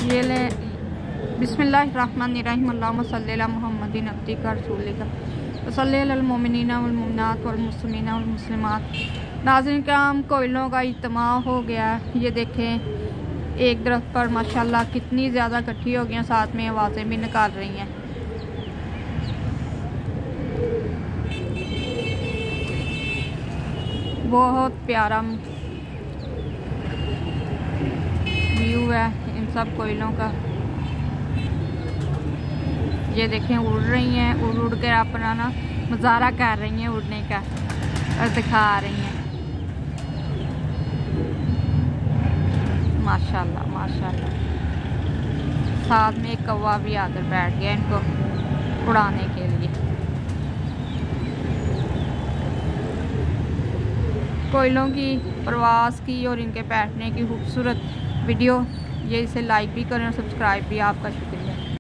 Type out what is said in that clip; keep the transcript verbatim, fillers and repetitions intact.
ये ले बिस्मिल्लाहिर्रहमानिर्रहीम अल्लाहुम्मा सल्ली अला मुहम्मदिन अब्दिका रसूलिका व सल्ली अलल मुमिनीना वल मुमिनात वल मुस्लिमीना वल मुस्लिमात। नाज़रीन किराम, कोयलों का इज्तिमा हो गया। ये देखें, एक दरख्त पर माशाल्लाह कितनी ज़्यादा इकट्ठी हो गई, साथ में आवाज़ें भी निकाल रही हैं। बहुत प्यारा व्यू है इन सब कोयलों का। ये देखें, उड़ रही हैं, उड़ उड़ कर अपना ना नज़ारा कर रही हैं उड़ने का और दिखा रही हैं। माशाल्लाह माशाल्लाह। साथ में एक कौवा भी आकर बैठ गया इनको उड़ाने के लिए। कोयलों की प्रवास की और इनके बैठने की खूबसूरत वीडियो, ये इसे लाइक भी करें और सब्सक्राइब भी। आपका शुक्रिया।